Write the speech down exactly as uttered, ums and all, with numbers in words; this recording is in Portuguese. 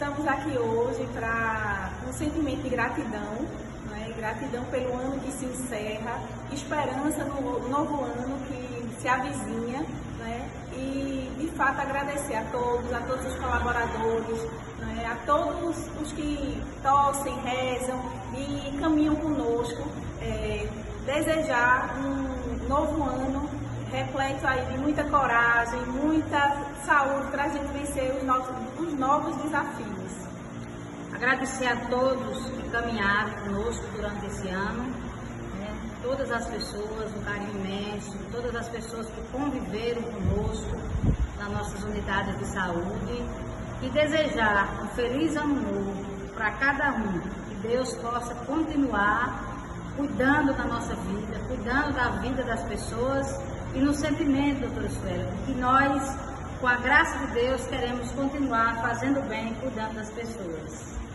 Estamos aqui hoje para um sentimento de gratidão, né? Gratidão pelo ano que se encerra, esperança no novo ano que se avizinha, né? E de fato agradecer a todos, a todos os colaboradores, né? A todos os que torcem, rezam e caminham conosco, é, desejar um novo ano repleto aí de muita coragem, muita saúde para a gente vencer os novos, os novos desafios. Agradecer a todos que caminharam conosco durante esse ano, né? Todas as pessoas, um carinho imenso, todas as pessoas que conviveram conosco nas nossas unidades de saúde e desejar um feliz ano novo para cada um, que Deus possa continuar cuidando da nossa vida, cuidando da vida das pessoas e no sentimento, doutora Sueli, que nós, com a graça de Deus, queremos continuar fazendo bem, cuidando das pessoas.